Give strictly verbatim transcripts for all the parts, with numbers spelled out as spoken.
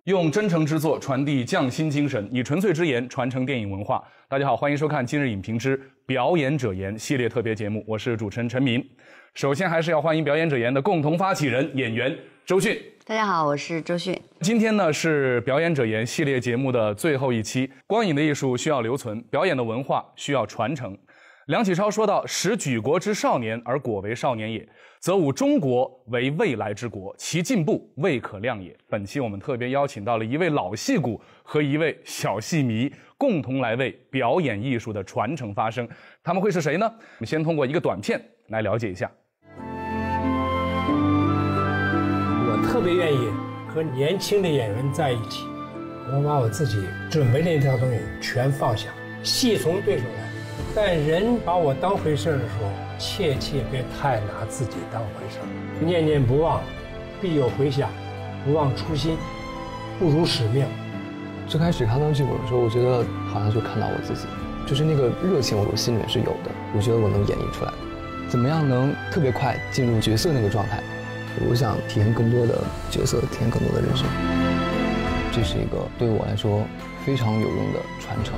用真诚之作传递匠心精神，以纯粹之言传承电影文化。大家好，欢迎收看今日影评之表演者言系列特别节目，我是主持人陈明。首先还是要欢迎表演者言的共同发起人演员周迅。 大家好，我是周迅。 今天呢是表演者言系列节目的最后一期。光影的艺术需要留存，表演的文化需要传承。梁启超说到：“使举国之少年而果为少年也，则吾中国为未来之国，其进步未可量也。”本期我们特别邀请到了一位老戏骨和一位小戏迷，共同来为表演艺术的传承发声。他们会是谁呢？我们先通过一个短片来了解一下。 我特别愿意和年轻的演员在一起，我把我自己准备的那套东西全放下，戏从对手来。但人把我当回事的时候，切切别太拿自己当回事。念念不忘，必有回响；不忘初心，不辱使命。 最开始看到剧本的时候，我觉得好像就看到我自己，就是那个热情，我心里面是有的。我觉得我能演绎出来，怎么样能特别快进入角色那个状态？我想体验更多的角色，体验更多的人生。这是一个对我来说非常有用的传承。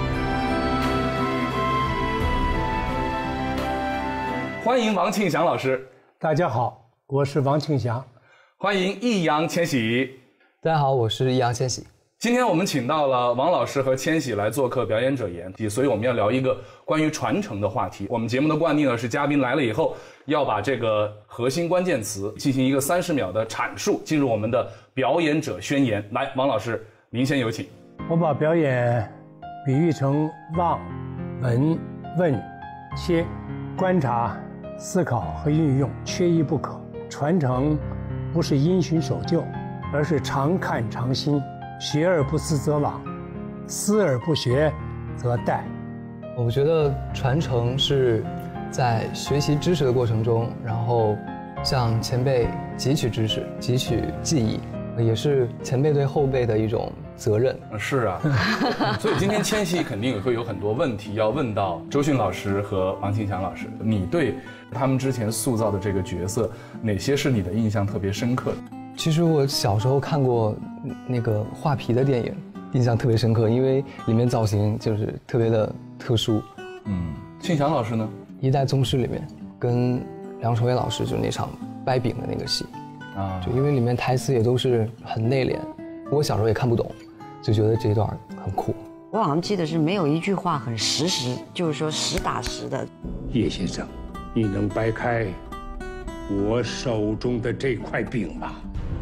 欢迎王庆祥老师。 大家好，我是王庆祥。 欢迎易烊千玺。 大家好，我是易烊千玺。 今天我们请到了王老师和千玺来做客表演者言，所以我们要聊一个关于传承的话题。我们节目的惯例呢是嘉宾来了以后要把这个核心关键词进行一个三十秒的阐述，进入我们的表演者宣言。来，王老师您先有请。 我把表演比喻成望、闻、问、切，观察、思考和运用缺一不可。传承不是因循守旧，而是常看常新，学而不思则罔，思而不学则殆。 我觉得传承是在学习知识的过程中，然后向前辈汲取知识，汲取技艺，也是前辈对后辈的一种责任。 是啊，所以今天千玺肯定也会有很多问题要问到周迅老师和王庆祥老师。你对他们之前塑造的这个角色，哪些是你的印象特别深刻的？ 其实我小时候看过那个画皮的电影，印象特别深刻，因为里面造型就是特别的特殊。 嗯，庆祥老师呢？ 一代宗师里面跟梁朝伟老师就那场掰饼的那个戏啊，就因为里面台词也都是很内敛，我小时候也看不懂，就觉得这一段很酷。 我好像记得是没有一句话很实时，就是说实打实的。 叶先生，你能掰开我手中的这块饼吗？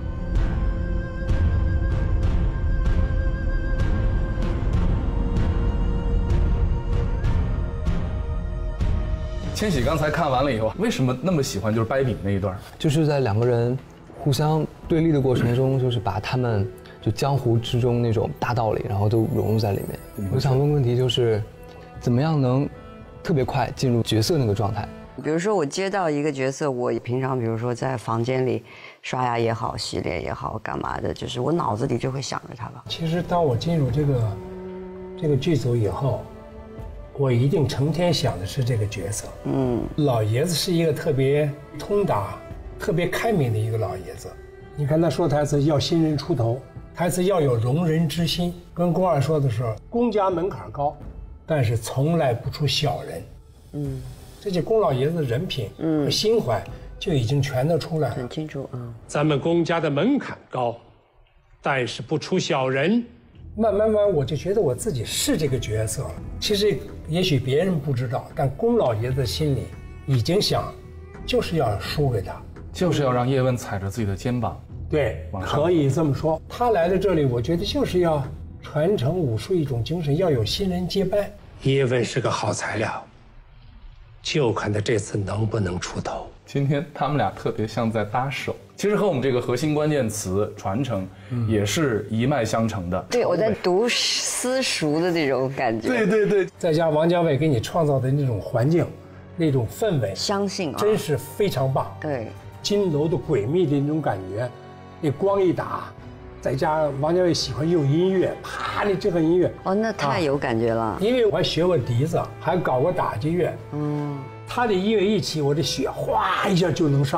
千玺刚才看完了以后，为什么那么喜欢就是掰饼那一段？ 就是在两个人互相对立的过程中，就是把他们就江湖之中那种大道理，然后都融入在里面。我想问问题就是，怎么样能特别快进入角色那个状态？ 比如说我接到一个角色，我平常比如说在房间里刷牙也好，洗脸也好，干嘛的，就是我脑子里就会想着他了。 其实当我进入这个这个剧组以后，我一定成天想的是这个角色。嗯，老爷子是一个特别通达、特别开明的一个老爷子。你看他说台词要新人出头，台词要有容人之心。跟宫二说的时候，宫家门槛高，但是从来不出小人。嗯，这些宫老爷子的人品和心怀就已经全都出来了， 很清楚啊。 咱们宫家的门槛高，但是不出小人。慢慢慢，我就觉得我自己是这个角色了。其实也许别人不知道，但宫老爷子心里已经想，就是要输给他， 就是要让叶问踩着自己的肩膀。 对，可以这么说。他来到这里，我觉得就是要传承武术一种精神，要有新人接班。叶问是个好材料，就看他这次能不能出头。 今天他们俩特别像在搭手，其实和我们这个核心关键词传承也是一脉相承的。 对，我在读私塾的那种感觉。 对对对， 再加王家卫给你创造的那种环境，那种氛围， 相信啊， 真是非常棒。 对， 金楼的诡秘的那种感觉，那光一打，再加上王家卫喜欢用音乐，啪，那这个音乐， 哦，那太有感觉了。 啊、因为我还学过笛子，还搞过打击乐，嗯。他的音乐一起，我的血哗一下就能上来。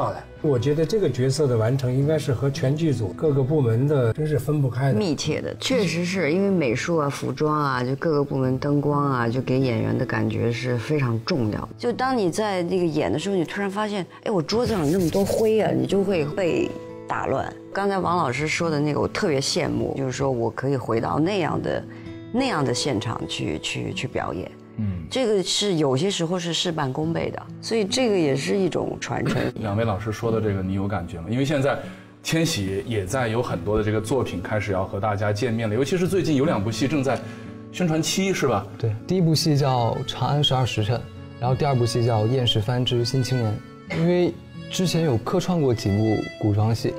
我觉得这个角色的完成应该是和全剧组各个部门的真是分不开的， 密切的，确实是因为美术啊、服装啊，就各个部门灯光啊，就给演员的感觉是非常重要。就当你在那个演的时候，你突然发现，哎，我桌子上有那么多灰啊，你就会被打乱。刚才王老师说的那个，我特别羡慕，就是说我可以回到那样的、那样的现场去去去表演。嗯，这个是有些时候是事半功倍的，所以这个也是一种传承。 两位老师说的这个，你有感觉吗？因为现在千玺也在有很多的这个作品开始要和大家见面了，尤其是最近有两部戏正在宣传期，是吧？ 对，第一部戏叫《长安十二时辰》，然后第二部戏叫《燕世蕃之新青年》。因为之前有客串过几部古装戏。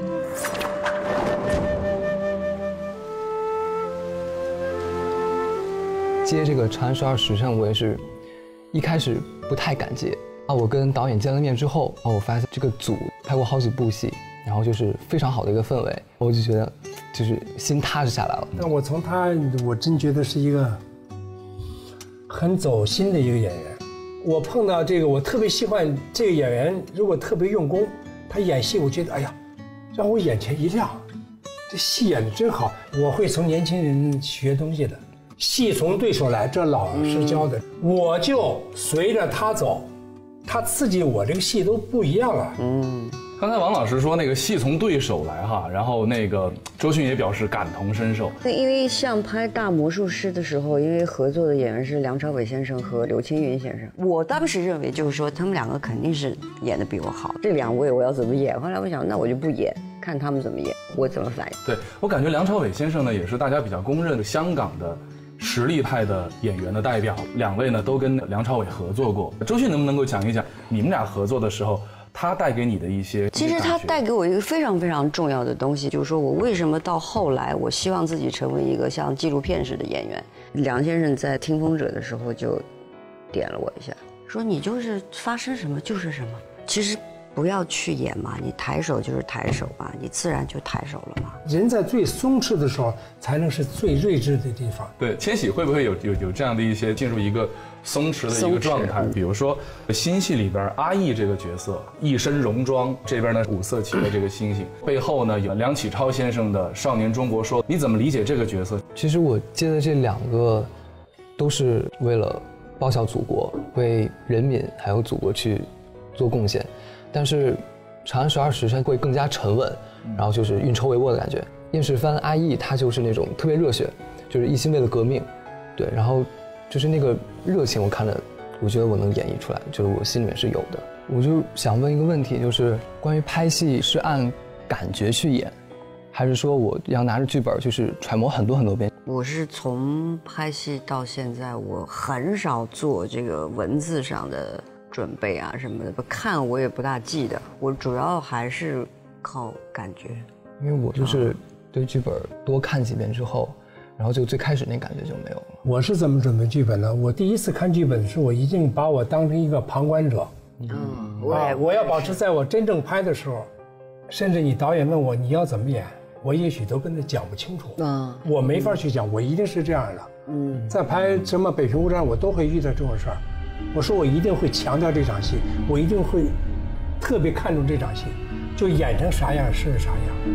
接这个《长安十二时辰》，我也是一开始不太敢接啊。我跟导演见了面之后啊，我发现这个组拍过好几部戏，然后就是非常好的一个氛围，我就觉得就是心踏实下来了。 但我从他，我真觉得是一个很走心的一个演员。我碰到这个，我特别喜欢这个演员，如果特别用功，他演戏，我觉得哎呀，让我眼前一亮，这戏演得真好。我会从年轻人学东西的。戏从对手来，这老师教的，嗯、我就随着他走，他刺激我，这个戏都不一样了。 嗯，刚才王老师说那个戏从对手来哈，然后那个周迅也表示感同身受。 因为像拍《大魔术师》的时候，因为合作的演员是梁朝伟先生和刘青云先生，我当时认为就是说他们两个肯定是演得比我好，这两位我要怎么演？后来我想，那我就不演。看他们怎么演，我怎么反应。 对，我感觉梁朝伟先生呢，也是大家比较公认的香港的实力派的演员的代表。两位呢都跟梁朝伟合作过。周迅能不能够讲一讲你们俩合作的时候，他带给你的一些？ 其实他带给我一个非常非常重要的东西，就是说我为什么到后来，我希望自己成为一个像纪录片式的演员。梁先生在《听风者》的时候就点了我一下，说你就是发生什么就是什么。其实。不要去演嘛，你抬手就是抬手嘛，你自然就抬手了嘛。 人在最松弛的时候，才能是最睿智的地方。 对，千玺会不会有有有这样的一些进入一个松弛的一个状态？比如说新戏里边阿义这个角色一身戎装，这边呢五色旗的这个星星，背后呢有梁启超先生的《少年中国说》，你怎么理解这个角色？ 其实我接的这两个，都是为了报效祖国，为人民还有祖国去做贡献。但是《长安十二时辰》会更加沉稳，然后就是运筹帷幄的感觉。燕世蕃阿义他就是那种特别热血，就是一心为了革命，对，然后就是那个热情，我看着，我觉得我能演绎出来，就是我心里面是有的。我就想问一个问题，就是关于拍戏是按感觉去演，还是说我要拿着剧本就是揣摩很多很多遍？ 我是从拍戏到现在，我很少做这个文字上的准备啊什么的，不看我也不大记得，我主要还是靠感觉。 因为我就是对剧本多看几遍之后，然后就最开始那感觉就没有了。 我是怎么准备剧本呢？我第一次看剧本的时候，我一定把我当成一个旁观者。嗯，啊，我要保持在我真正拍的时候，甚至你导演问我你要怎么演，我也许都跟他讲不清楚。嗯，我没法去讲，我一定是这样的。嗯，在拍什么《北平无战》，我都会遇到这种事儿。我说我一定会强调这场戏，我一定会特别看重这场戏，就演成啥样是啥样。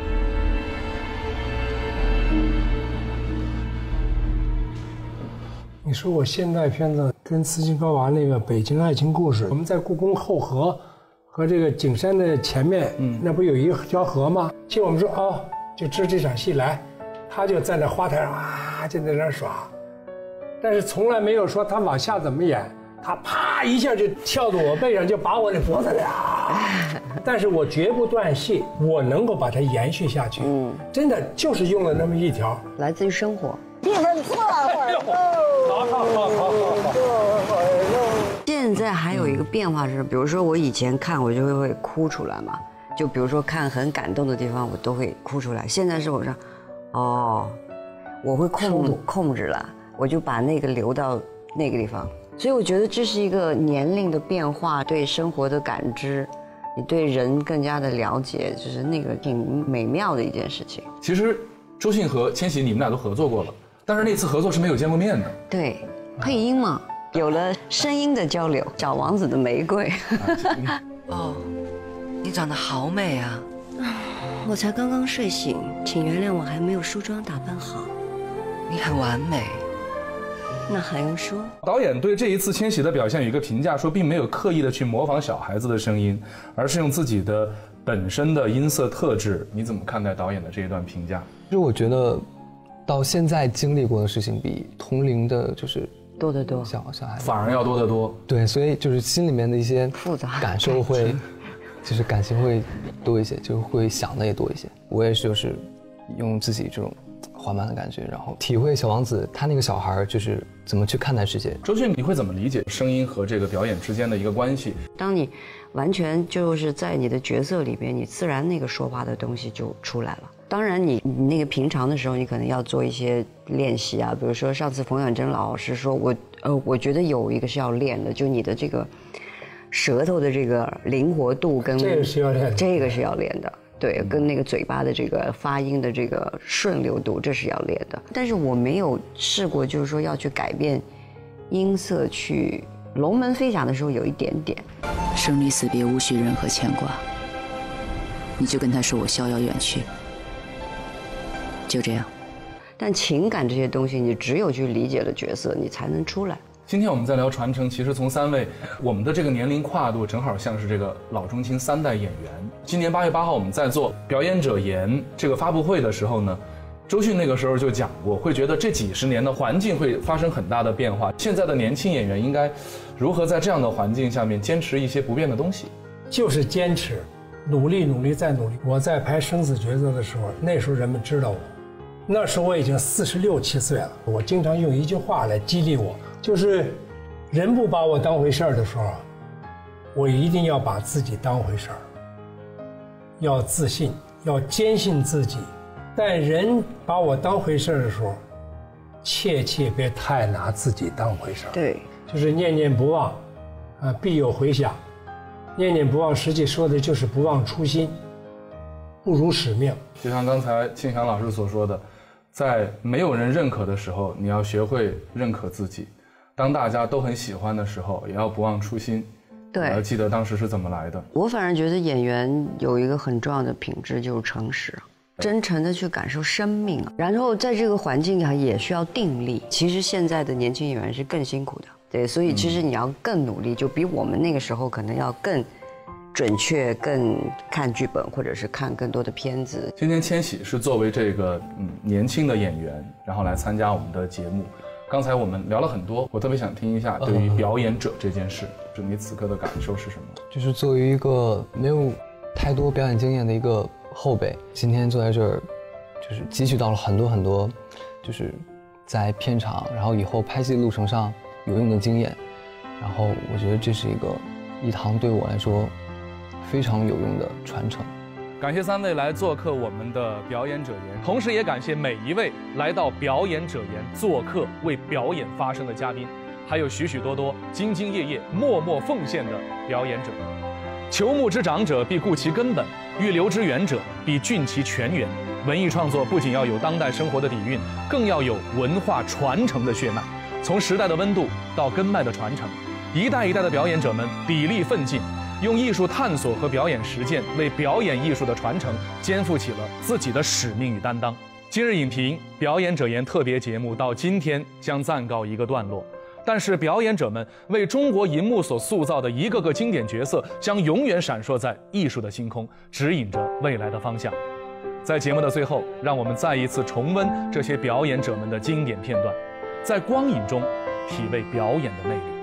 你说我现在片子跟斯琴高娃那个《北京爱情故事》，我们在故宫后河和这个景山的前面，嗯，那不有一条河吗？其实我们说哦，就知这场戏来，他就站在花台上啊，就在那儿耍。但是从来没有说他往下怎么演，他啪一下就跳到我背上，就把我的脖子呀。但是我绝不断戏，我能够把它延续下去。嗯，真的就是用了那么一条， 来自于生活。 气氛错了， 好好好好好。 现在还有一个变化是，比如说我以前看我就会会哭出来嘛，就比如说看很感动的地方我都会哭出来。现在是我说，哦，我会控控制了。我就把那个留到那个地方，所以我觉得这是一个年龄的变化，对生活的感知，你对人更加的了解，就是那个挺美妙的一件事情。 其实周迅和千玺你们俩都合作过了，但是那次合作是没有见过面的。 对，配音嘛，有了声音的交流。小王子的玫瑰。哦， 你长得好美啊！我才刚刚睡醒，请原谅我还没有梳妆打扮好。你很完美，那还用说？ 导演对这一次千玺的表现有一个评价，说并没有刻意的去模仿小孩子的声音，而是用自己的本身的音色特质。你怎么看待导演的这一段评价？ 其实我觉得，到现在经历过的事情比同龄的就是多得多， 小小孩子反而要多得多。 对，所以就是心里面的一些复杂感受会，就是感情会多一些，就会想的也多一些。我也是就是用自己这种缓慢的感觉，然后体会小王子他那个小孩就是怎么去看待世界。 周迅，你会怎么理解声音和这个表演之间的一个关系？ 当你完全就是在你的角色里边，你自然那个说话的东西就出来了。当然你，你那个平常的时候，你可能要做一些练习啊，比如说上次冯远征老师说，我呃，我觉得有一个是要练的，就你的这个舌头的这个灵活度跟这个是要练的， 这个是要练的。对，跟那个嘴巴的这个发音的这个顺溜度，这是要练的。但是我没有试过，就是说要去改变音色去。龙门飞翔的时候有一点点。 生离死别无需任何牵挂，你就跟他说我逍遥远去，就这样。 但情感这些东西，你只有去理解了角色，你才能出来。 今天我们在聊传承，其实从三位，我们的这个年龄跨度正好像是这个老中青三代演员。今年八月八号我们在做表演者言这个发布会的时候呢，周迅那个时候就讲过，会觉得这几十年的环境会发生很大的变化，现在的年轻演员应该如何在这样的环境下面坚持一些不变的东西？ 就是坚持，努力努力再努力。我在拍生死抉择的时候，那时候人们知道我，那时候我已经四十六七岁了。我经常用一句话来激励我，就是人不把我当回事儿的时候，我一定要把自己当回事儿，要自信，要坚信自己。但人把我当回事儿的时候，切切别太拿自己当回事儿。 对， 就是念念不忘，啊，必有回响。念念不忘，实际说的就是不忘初心，不辱使命。 就像刚才庆祥老师所说的，在没有人认可的时候，你要学会认可自己；当大家都很喜欢的时候，也要不忘初心。 对， 我要记得当时是怎么来的。 我反而觉得演员有一个很重要的品质，就是诚实。真诚的去感受生命，然后在这个环境下也需要定力。其实现在的年轻演员是更辛苦的，对，所以其实你要更努力，就比我们那个时候可能要更准确、更看剧本，或者是看更多的片子。 今天千玺是作为这个嗯年轻的演员，然后来参加我们的节目。刚才我们聊了很多，我特别想听一下对于表演者这件事，就你此刻的感受是什么？ 就是作为一个没有太多表演经验的一个后辈，今天坐在这儿，就是汲取到了很多很多，就是在片场，然后以后拍戏路程上有用的经验。然后我觉得这是一个一堂对我来说非常有用的传承。 感谢三位来做客我们的表演者言，同时也感谢每一位来到表演者言做客为表演发声的嘉宾，还有许许多多兢兢业业、默默奉献的表演者。求木之长者必固其根本，欲留之远者必峻其泉源。文艺创作不仅要有当代生活的底蕴，更要有文化传承的血脉。从时代的温度到根脉的传承，一代一代的表演者们砥砺奋进，用艺术探索和表演实践为表演艺术的传承肩负起了自己的使命与担当。今日影评表演者言特别节目到今天将暂告一个段落。但是表演者们为中国银幕所塑造的一个个经典角色，将永远闪烁在艺术的星空，指引着未来的方向。在节目的最后，让我们再一次重温这些表演者们的经典片段，在光影中体味表演的魅力。